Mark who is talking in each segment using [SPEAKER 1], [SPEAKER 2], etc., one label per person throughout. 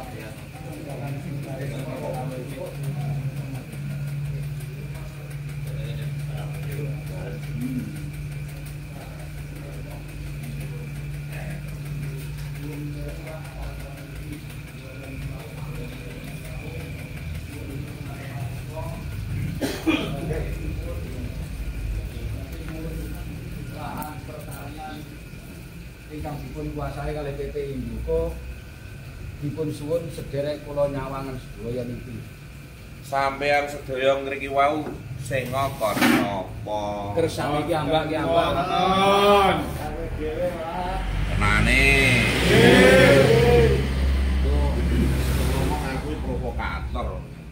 [SPEAKER 1] Ingkang dipun kuasai kalih PT Induko dipun suwun sederek kula nyawangan sedaya niki.
[SPEAKER 2] Sampeyan sedaya ngriki wau sing ngokon napa?
[SPEAKER 1] Kersane iki ambak ki ambak.
[SPEAKER 2] Tenane.
[SPEAKER 1] Nggih.
[SPEAKER 2] Ngomong aku provokator.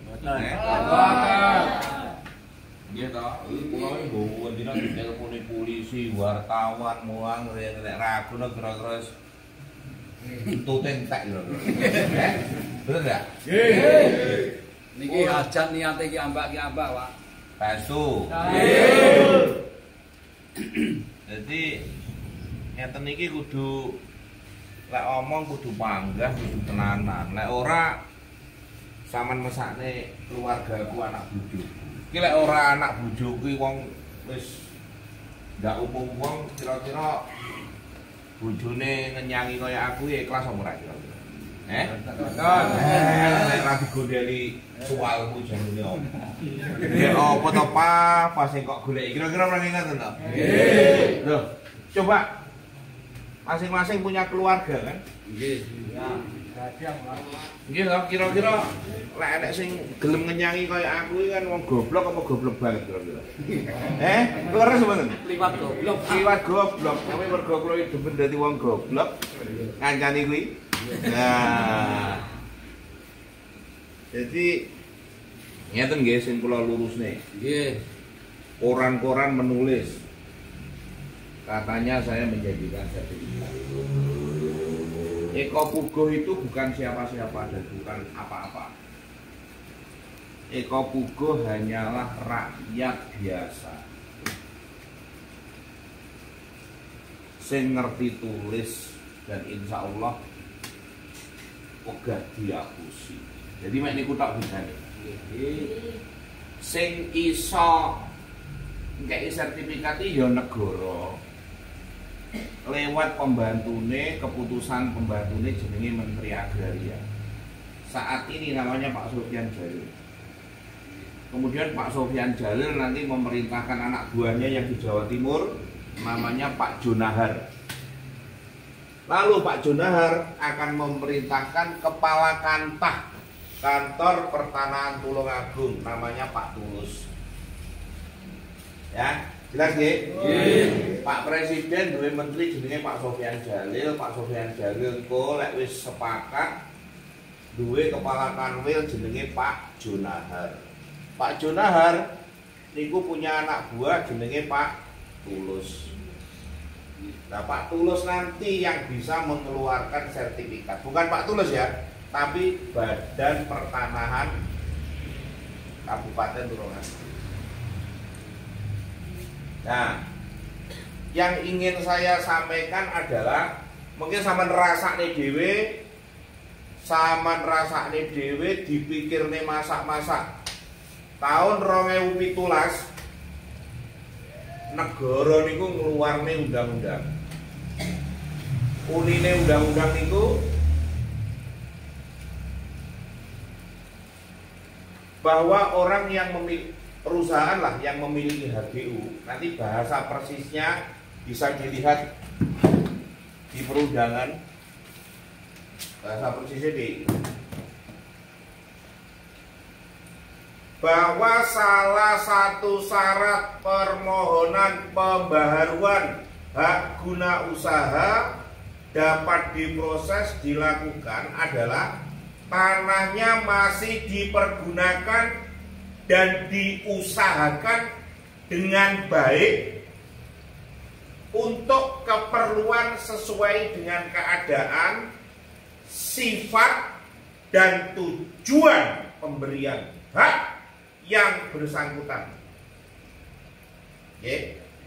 [SPEAKER 2] Nggih to, kula iki mboten dina diteleponi polisi, wartawan, muang nek ragu nek kira-kira tuteng tak lho. Bener enggak?
[SPEAKER 1] Nggih. Niki hajat niate ki ambak, Pak.
[SPEAKER 2] Palsu.
[SPEAKER 1] Nggih.
[SPEAKER 2] Jadi ngeten iki kudu lek omong kudu panggah, kudu tenanan. Lek ora sampean mesakne keluargaku anak bojo. Iki lek ora anak bojo kuwi wong wis ndak umum wong kira-kira bojone ngenyangi kaya aku ya ikhlas apa ora kira-kira. Nek ra digondeli suwalmu jenenge opo. Ya apa to pas sing kok golek kira-kira ora ngeten to? Nggih. Loh, coba masing-masing punya keluarga kan?
[SPEAKER 1] Nggih.
[SPEAKER 2] Nggih lho kira-kira lek enek sing gelem ngenyangi kaya aku iki kan wong goblok apa goblok banget kira-kira. Leres mboten?
[SPEAKER 1] Liwat goblok.
[SPEAKER 2] Liwat goblok, tapi mergo kula iki demen dadi wong goblok. Kancane kuwi. Nah. Jadi ngeten nggih sing kula lurusne.
[SPEAKER 1] Nggih.
[SPEAKER 2] Koran-koran menulis katanya saya menjanjikan sertifikat. Eko Puguh itu bukan siapa-siapa dan bukan apa-apa. Eko Puguh hanyalah rakyat biasa sing ngerti tulis dan insya Allah ogah diapusi. Jadi mek niku tak bedane. Sing iso ngekei sertifikat iki ya negara. Lewat pembantune, keputusan pembantune jenenge Menteri Agraria. Saat ini namanya Pak Sofyan Jalil. Kemudian Pak Sofyan Jalil nanti memerintahkan anak buahnya yang di Jawa Timur, namanya Pak Jonahar. Lalu Pak Jonahar akan memerintahkan Kepala Kantah Kantor Pertanahan Tulungagung, namanya Pak Tulus. Ya. Jelas nggih? Pak Presiden duwe menteri jenenge Pak Sofyan Jalil. Pak Sofyan Jalil kok lek wis sepakat duwe kepala kanwil jenenge Pak Jonahar. Pak Jonahar niku punya anak buah jenenge Pak Tulus. Nah, Pak Tulus nanti yang bisa mengeluarkan sertifikat. Bukan Pak Tulus ya, tapi Badan Pertanahan Kabupaten Tulungagung. Nah, yang ingin saya sampaikan adalah mungkin sampean rasakne dhewe dipikirne masak-masak. Tahun 2017 negara niku ngluarne undang-undang. Unine undang-undang niku bahwa orang yang memiliki perusahaan lah yang memiliki HGU, nanti bahasa persisnya bisa dilihat di perundangan. Bahasa persisnya di bahwa salah satu syarat permohonan pembaharuan hak guna usaha dapat diproses dilakukan adalah tanahnya masih dipergunakan dan diusahakan dengan baik untuk keperluan sesuai dengan keadaan, sifat, dan tujuan pemberian hak yang bersangkutan.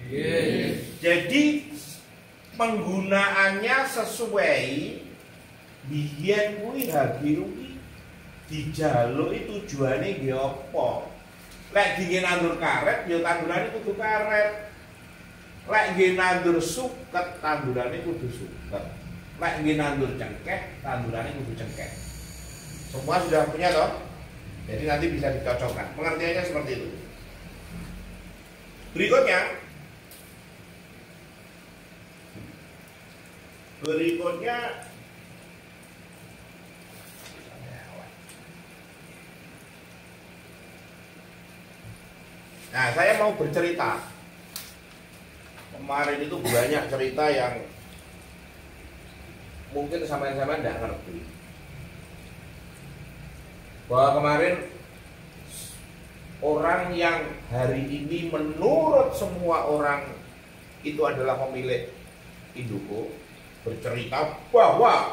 [SPEAKER 2] Jadi penggunaannya sesuai biyen kuwi HGU ki dijaluki tujuane nggih apa? Lek dingin nandur karet ya tandurane kudu karet. Lek nggih nandur suket tandurane kudu suket. Lek nggih nandur cengkeh tandurane kudu cengkeh. Semua sudah punya toh? Jadi nanti bisa dicocokkan. Pengertiannya seperti itu. Berikutnya nah, saya mau bercerita. Kemarin itu banyak cerita yang mungkin sama-sama tidak ngerti. Bahwa kemarin orang yang hari ini menurut semua orang itu adalah pemilik Induko bercerita bahwa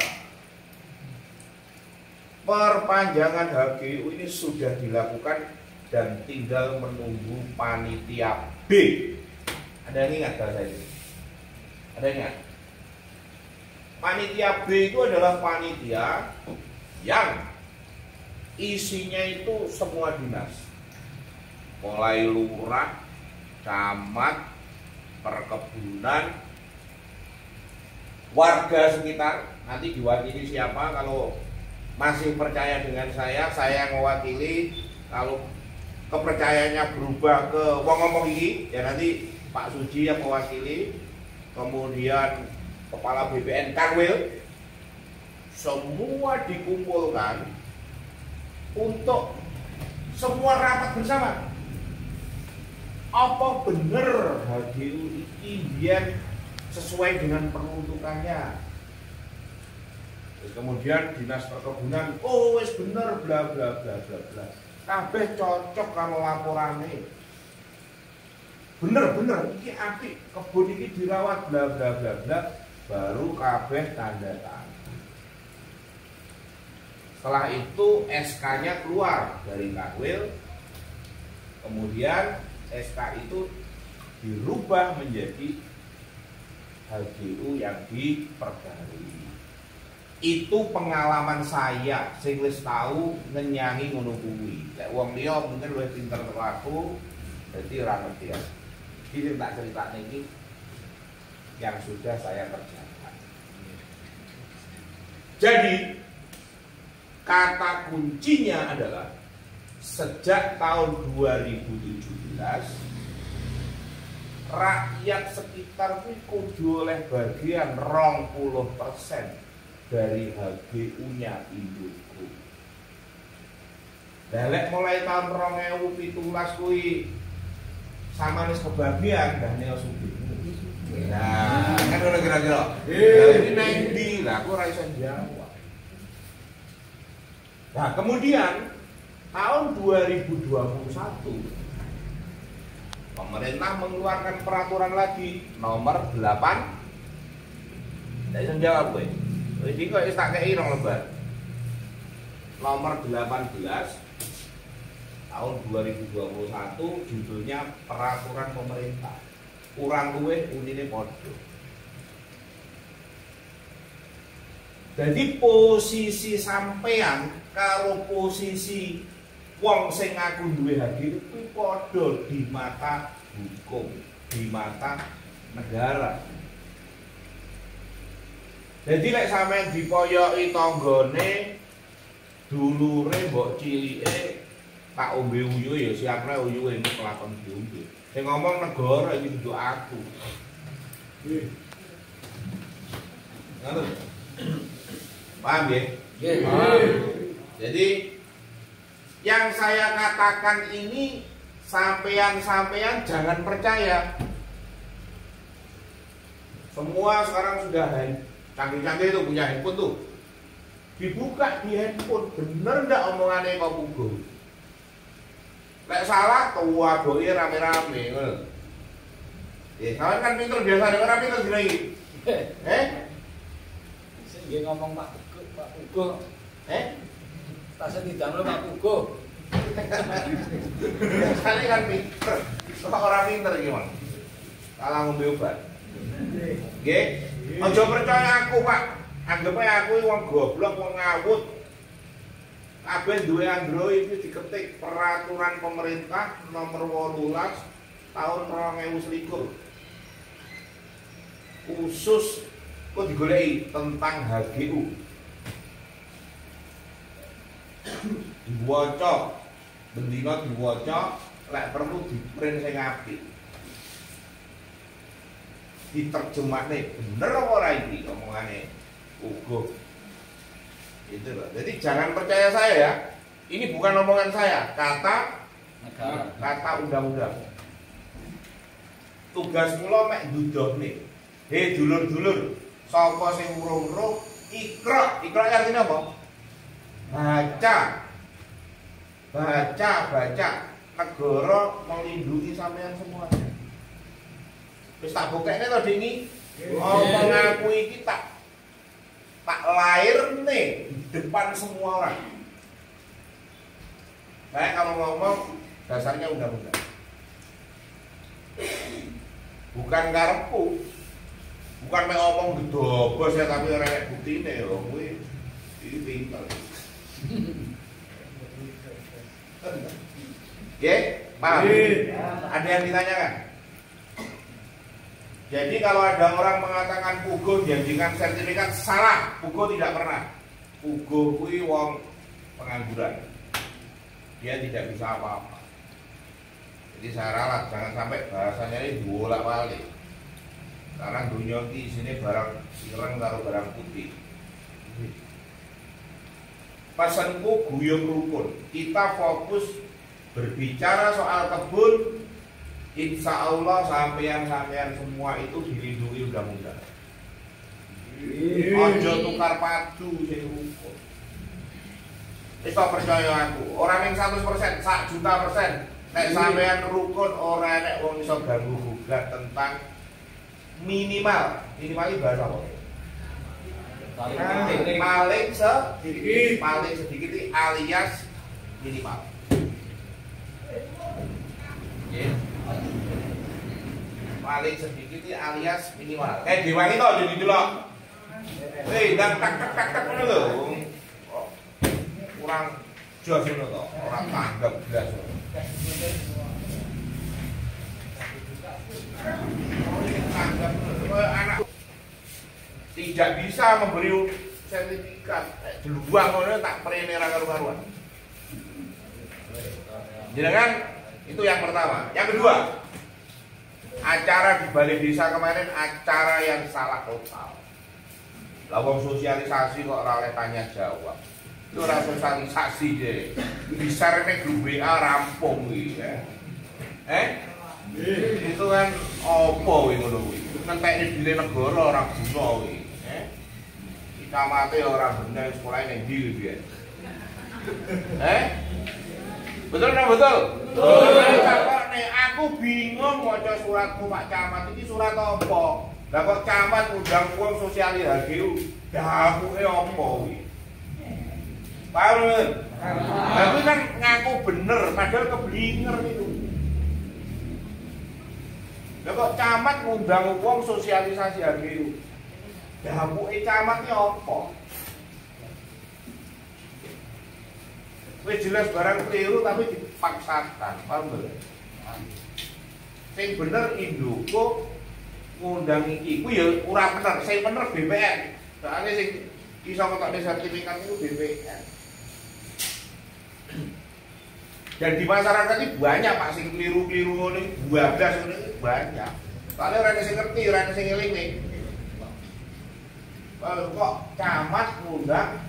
[SPEAKER 2] perpanjangan HGU ini sudah dilakukan dan tinggal menunggu panitia B. Ada yang ingat bahasa ini? Ada yang ingat? Panitia B itu adalah panitia yang isinya itu semua dinas, mulai lurah, camat, perkebunan, warga sekitar. Nanti diwakili siapa? Kalau masih percaya dengan saya mewakili. Kalau kepercayaannya berubah ke wong ngomong ini, ya nanti Pak Suji yang mewakili. Kemudian Kepala BPN Kanwil, semua dikumpulkan untuk semua rapat bersama. Apa bener HGU ini biar sesuai dengan peruntukannya? Terus kemudian dinas perkebunan, oh wes bener bla bla bla bla bla. Kabeh cocok kalau laporane. Bener iki apik, kebun iki dirawat bla bla bla bla, baru kabeh tanda tangan. Setelah itu SK-nya keluar dari Kanwil. Kemudian SK itu dirubah menjadi HGU yang diperbarui. Itu pengalaman saya sing wis tahu ngenyangi ngono kuwi. Lek wong liya mungkin luwih pinter karo aku, dadi ora ngerti ya. Iki tak critakne iki yang sudah saya kerjakan. Jadi kata kuncinya adalah sejak tahun 2017 rakyat sekitar itu kudu oleh bagian 20% dari HGU-nya Induko. Dalek mulai tahun 2017 kuwi samane kebagian Daniel Sugih. Nah, kan ora kira-kira. Ini nang ndi? Lah aku ora iso jawab. Nah, kemudian tahun 2021 pemerintah mengeluarkan peraturan lagi nomor 8. Tidak bisa jawab gue. Jadi kok tak kei rong lembar. Nomor 18 tahun 2021 judulnya peraturan pemerintah. Kurang luwih unine padha. Jadi posisi sampean karo posisi wong sing ngaku duwe HGU kuwi padha di mata hukum, di mata negara. Jadi lek sampean dipoyoki tanggane dulure mbok cilike tak ombe uyu ya siapne uyuhe nek kelakon diombe. Sing ngomong negara iki kudu aku. Nggih. Ngono. Paham ya? Nggih, paham. Jadi yang saya katakan ini sampean-sampean jangan percaya. Semua sekarang sudah canggih-canggih itu punya handphone tuh. Dibuka di handphone, bener ndak omongannya Pak Pugo? Lek salah tua boy rame-rame ngono. Kawan kan pinter biasa orang pinter gini.
[SPEAKER 1] Sing nggih ngomong Pak Pugo. Tasnya tidak oleh Pak Pugo.
[SPEAKER 2] Sekali kan pinter. Kok orang pinter gimana? Kalah ngombe obat. Nggih. Aja percaya aku, Pak. Anggapnya aku wong goblok, wong ngawut. Kabeh duwe Android iki diketik peraturan pemerintah nomor 18 tahun 2021. Khusus kok digoleki tentang HGU. Diwaca, bendina diwaca, lek perlu diprint sing apik. Diterjemahne bener apa ora iki omongane Ugo. Itu loh. Jadi jangan percaya saya ya. Ini bukan omongan saya, kata undang-undang. Tugas kula mek ndudohne. Hei dulur-dulur, sapa sing urung-urung Iqra. Iqra artinya apa? Baca. Negara melindungi sampean semuanya. Wis tak buktekne to dingi. Omong aku iki tak lahir nih di depan semua orang. Saya kalau ngomong dasarnya undang-undang. Bukan karepku. Bukan mau ngomong gedobos ya tapi ora nek buktine yo kuwi iki pinter. Oke, paham? Ada yang ditanyakan? Jadi kalau ada orang mengatakan Pugo janjikan sertifikat, salah. Pugo tidak pernah. Pugo kuwi wong pengangguran. Dia tidak bisa apa-apa. Jadi saya ralat, jangan sampai bahasanya ini dibolak-balik. Sekarang dunia di sini barang ireng karo barang putih. Pesanku guyub rukun. Kita fokus berbicara soal kebun. Insya Allah sampean-sampean semua itu dilindungi undang-undang. Ojo tukar padu sing rukun. Wis percaya aku, orang yang 100%, 1.000.000%. Nek sampean rukun ora nek wong iso ganggu gugat tentang minimal iki bahasa apa? Paling sedikit alias minimal. Yeah. Paling sedikit alias minimal. Diwangi to jadi delok. Ndang tak ngono lho. Kurang jos ngono to, ora tanggap blas. Anak tidak bisa memberi sertifikat. Deluang ngono tak prene ra karo-karuan. Jenengan itu yang pertama. Yang kedua, acara di balai desa kemarin acara yang salah total. Lawang sosialisasi kok ora oleh tanya jawab. Itu ora sosialisasi deh. Bisa rene grup WA rampung iki ya. Itu kan opo kuwi ngono kuwi. Ngentekne dile negara ora guna kuwi. Kicamate ora bener sekolah ning ndi kuwi ya. Betul nggak betul? Betul. Aku bingung maca suratmu Pak Camat ini surat apa? Lah kok camat undang wong sosial HGU. Dapuke apa kuwi? Paham? Tapi kan ngaku bener padahal keblinger itu. Lah kok camat ngundang wong sosialisasi HGU. Dapuke camat iki apa? Wis jelas barang keliru tapi dipaksakan, paham bener? Sing bener Indoko ngundang iki, kuwi ya ora bener, sing bener BPN. Soale sing iso ngetokne sertifikat itu BPN. Dan di masyarakat ini banyak Pak sing keliru-keliru ngono, 12 ngono banyak. Soale ora ada sing ngerti, ora ada sing ngelingi. Kok camat ngundang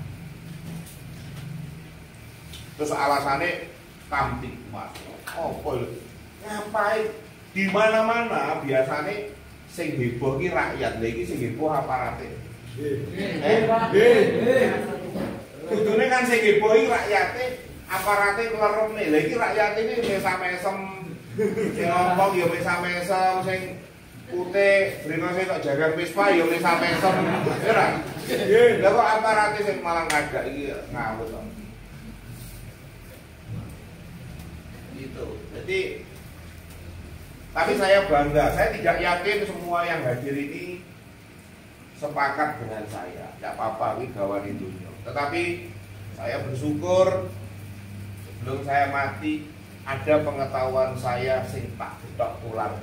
[SPEAKER 2] terus alasannya kamtip mas, ngapain di mana-mana biasanya sing heboh ki rakyat, lagi sing heboh aparate. Kudune kan sing heboh ki rakyate, aparate klerone. Lagi rakyat ini mesam-mesem, sing ngomong ya mesam-mesem, sing putih brinose tok jagang Vespa ya mesam-mesem. Ora. Lah kok aparate sing malah ngagak iki ngawut to. Gitu. Jadi tapi saya bangga, saya tidak yakin semua yang hadir ini sepakat dengan saya, tidak apa-apa, ini gawan itu. Tetapi saya bersyukur sebelum saya mati ada pengetahuan saya sing tak getok tular.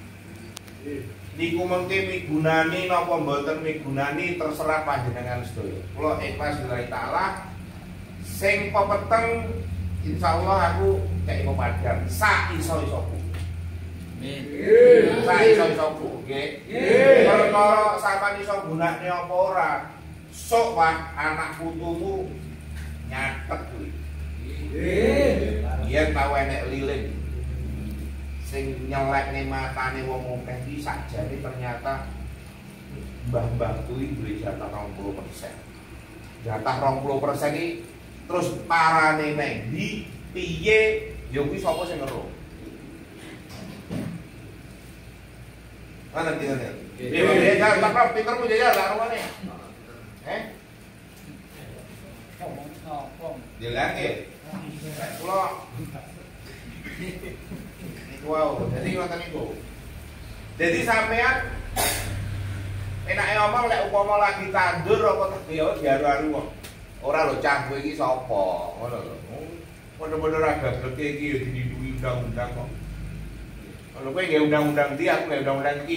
[SPEAKER 2] Niku mengke migunani napa mboten migunani terserah panjenengan sedaya. Kula ikhlas lillahi taala. Sing pepeteng insyaallah aku cek pemadam sak iso-isoku. Nggih. Sak iso-isoku, nggih. Perkara sampean iso gunakne apa ora? Sok Pak anak putumu nyatet kuwi. Nggih. Yen tau enek lilin sing nyelekne matane wong akeh iki sakjane ternyata mbah-mbah kuwi duwe jatah 20%. Jatah 20% iki terus parane neng ndi piye ya kuwi sapa sing ngeru. Mana tinggalnya? Iya, jangan takut pintermu jajar lah rumahnya. Dilagi. Pulau. Wow, jadi ngoten niku. Jadi sampean enake omong lek upama lagi tandur apa ya diaru-aru kok. Ora lho cah kowe iki sapa, ngono lho. Bener-bener agak gableke iki ya dilindungi undang-undang kok. Kalau kowe nggih undang-undang iki, aku nggih undang-undang iki.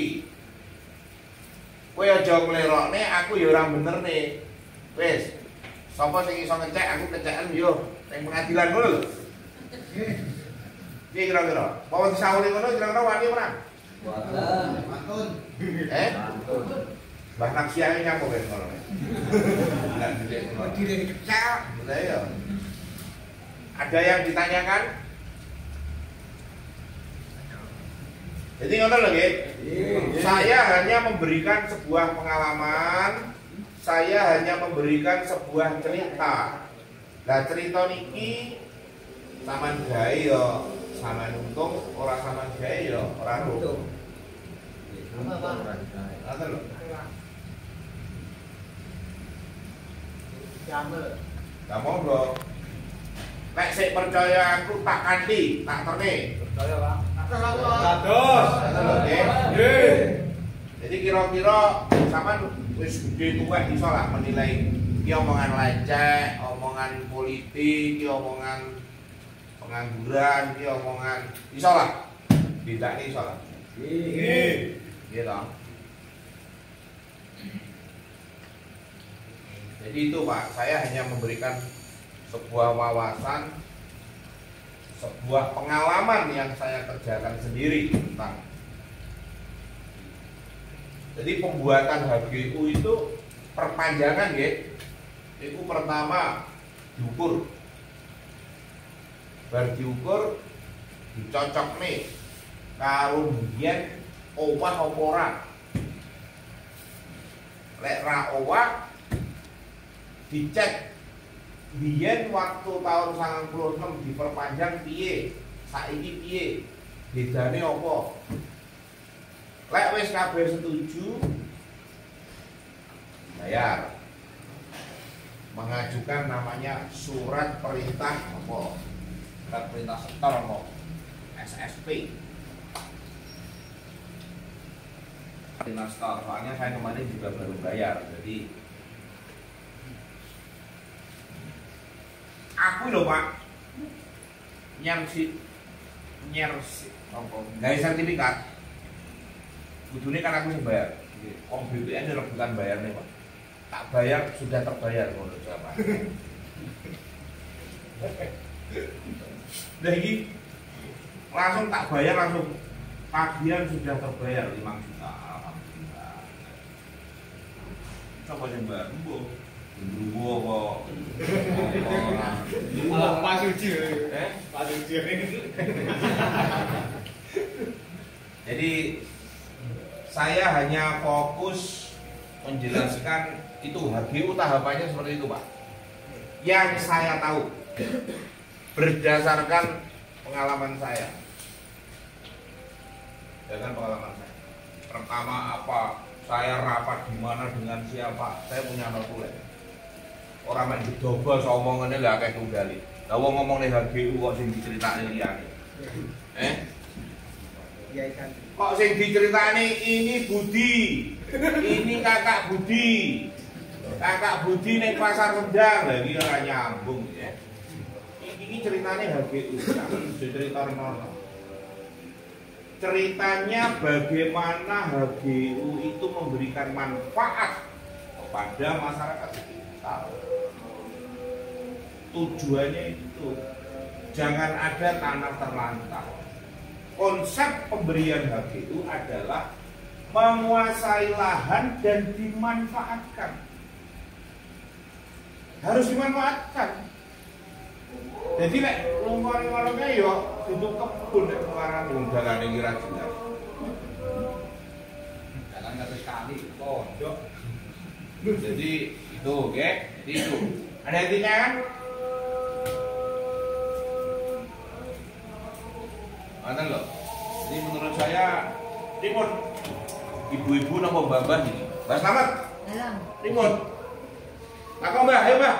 [SPEAKER 2] Kowe aja nglerokne, aku ya ora bener nih. Wis. Sapa sing iso ngecek, aku kecekan yo ning pengadilan ngono lho. Piye kira-kira? Apa disauri ngono kira-kira wani ora?
[SPEAKER 3] Mboten. Mantun.
[SPEAKER 2] Mantun. Mbah Naksiae nyapa wis ngono. Lah gede ngono.
[SPEAKER 3] Berdiri kecak.
[SPEAKER 2] Lah ya. Ada yang ditanyakan? Jadi ngono lho nggih. Saya hanya memberikan sebuah pengalaman, saya hanya memberikan sebuah cerita. Lah cerita niki sampean gawe ya sampean untung, ora sampean gawe ya ora untung. Ngoten lho.
[SPEAKER 3] Jamel.
[SPEAKER 2] Lah monggo. Nek sik percaya aku tak kanthi, tak terne.
[SPEAKER 1] Percaya, Pak.
[SPEAKER 3] Kados.
[SPEAKER 2] Nggih. Jadi kira-kira sampean wis gede tuwek iso lah menilai iki omongan leceh, omongan politik, iki omongan pengangguran, iki omongan iso lah. Bedane iso lah.
[SPEAKER 3] Nggih.
[SPEAKER 2] Nggih to. Jadi itu Pak, saya hanya memberikan sebuah wawasan, sebuah pengalaman yang saya kerjakan sendiri tentang. Jadi pembuatan HGU itu perpanjangan ya. Itu pertama diukur. Bar diukur dicocok nih karo mbiyen owah apa ora. Lek ra owah dicek biyen waktu tahun 96 diperpanjang piye, saiki piye, bedane apa? Lek wis kabeh setuju bayar. Mengajukan namanya surat perintah apa? Surat perintah setor apa? SSP. Perintah setor, soalnya saya kemarin juga baru bayar, jadi aku lho Pak nyersi apa gawe sertifikat kudune kan aku sing bayar wong BPN rebutan bayar nih Pak tak bayar sudah terbayar ngono jawaban nah ini langsung tak bayar langsung tagihan sudah terbayar 5 juta alhamdulillah coba yang bayar Dulu kok.
[SPEAKER 3] Malah Pak Suci. Pak Suci.
[SPEAKER 2] Jadi saya hanya fokus menjelaskan itu HGU tahapannya seperti itu Pak. Yang saya tahu berdasarkan pengalaman saya. Dengan pengalaman saya. Pertama apa? Saya rapat di mana dengan siapa? Saya punya notulen. Orang main dicoba omongannya lah kayak tunggali. Lah wong ngomong nih HGU kok sing diceritani liyane.
[SPEAKER 3] Iya kan.
[SPEAKER 2] Kok sing diceritani ini Budi. Ini kakak Budi. Kakak Budi ning pasar Rendang lagi ora nyambung ya. Ini ceritanya HGU, cerita Renono. Ceritanya bagaimana HGU itu memberikan manfaat kepada masyarakat sekitar. Tujuannya itu jangan ada tanah terlantar. Konsep pemberian HGU adalah menguasai lahan dan dimanfaatkan. Harus dimanfaatkan. Jadi nek lungguh-lungguhnya yo duduk kebun nek pengarang wong dalane kira jelas.
[SPEAKER 1] Jalan kata sekali, pojok.
[SPEAKER 2] Jadi itu, oke? Jadi itu. Ada artinya kan? Mana loh? Jadi menurut saya, Timun, ibu-ibu nama mbak ini. Mbak Slamet.
[SPEAKER 4] Dalam.
[SPEAKER 2] Timun. Kakak mbak, ayo mbak.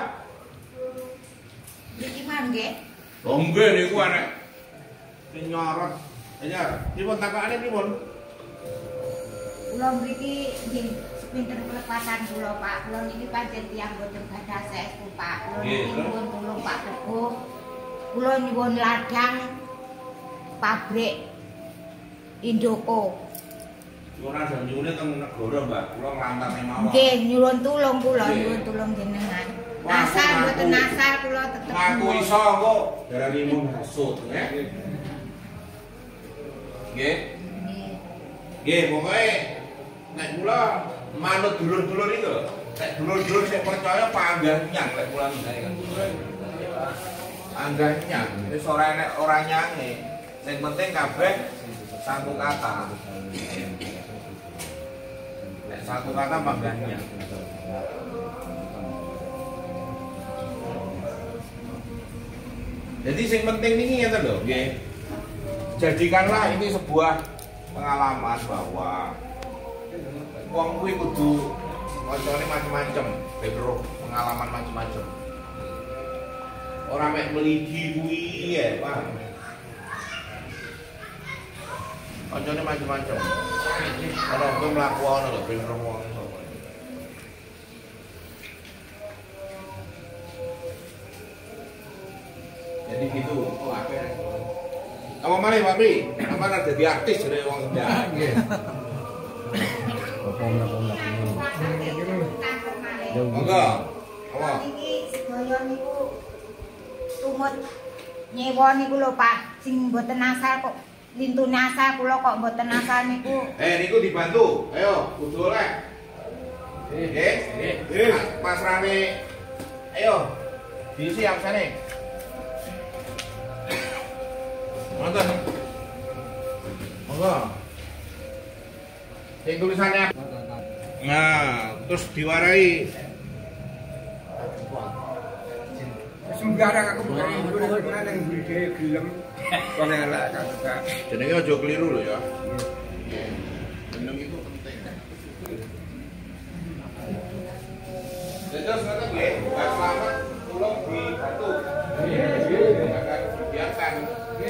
[SPEAKER 4] Iki mangke.
[SPEAKER 2] Oh enggak nih gua anak. Ini nyorot. Aja, Timun takakane Timun.
[SPEAKER 4] Kula mriki nggih sepinten pelepasan kula Pak. Kula niki pancen tiyang boten gadah sestu Pak. Kula niki nyuwun tulung Pak Teguh. Kula nyuwun ladang pabrik Indoko.
[SPEAKER 2] Ora ada nyuwune teng negara, Mbak. Kula nglantare mawon.
[SPEAKER 4] Nggih, nyuwun tulung kula, nyuwun tulung jenengan. Asal mboten asal kula tetep.
[SPEAKER 2] Ngaku iso kok darani mun hasud, ya. Nggih. Nggih, pokoke nek kula manut dulur-dulur itu lho. Nek dulur-dulur sing percaya panggah nyang lek kula ngene kan. Panggah nyang, wis ora enek ora nyange. Sing penting kabeh satu kata. Nek satu kata panggah nyang. Jadi yang penting ini ngeten lho, nggih. Jadikanlah ini sebuah pengalaman bahwa wong kuwi kudu kancane macam-macam, bebro pengalaman macam-macam. Ora mek meligi kuwi ya, Pak. Kancane macam-macam. Ora kuwi mlaku ana lho, bebro wong sapa. Jadi gitu. Oh, apa malih Pak Pri? Apa dadi artis dari wong Kendal. Nggih. Monggo. Apa?
[SPEAKER 4] Niki sedaya niku tumut nyewa niku lho Pak, sing mboten asal kok lintune asal kula kok mboten asal niku.
[SPEAKER 2] Niku dibantu. Ayo, kudu oleh. Nggih. Mas Rame. Ayo. Diisi aksane. Monggo. Monggo. Sing tulisannya. Nah, terus diwarai.
[SPEAKER 3] Sembarang aku bukan yang beli gelem. Kon elek kakak.
[SPEAKER 2] Jenenge aja keliru lho ya. Jeneng itu penting. Terus ngoten nggih, Pak Slamet kula dibantu. Nggih. Akan dibiarkan. Nggih.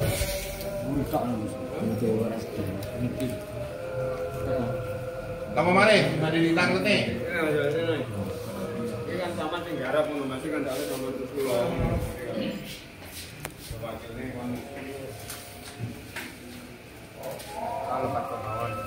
[SPEAKER 2] Kamu mana? Mari ditanglet nih.
[SPEAKER 3] Ini kan sama sing garap ngono masih kan tak sama terus kula. Wakilnya kan kalau Pak Kemawon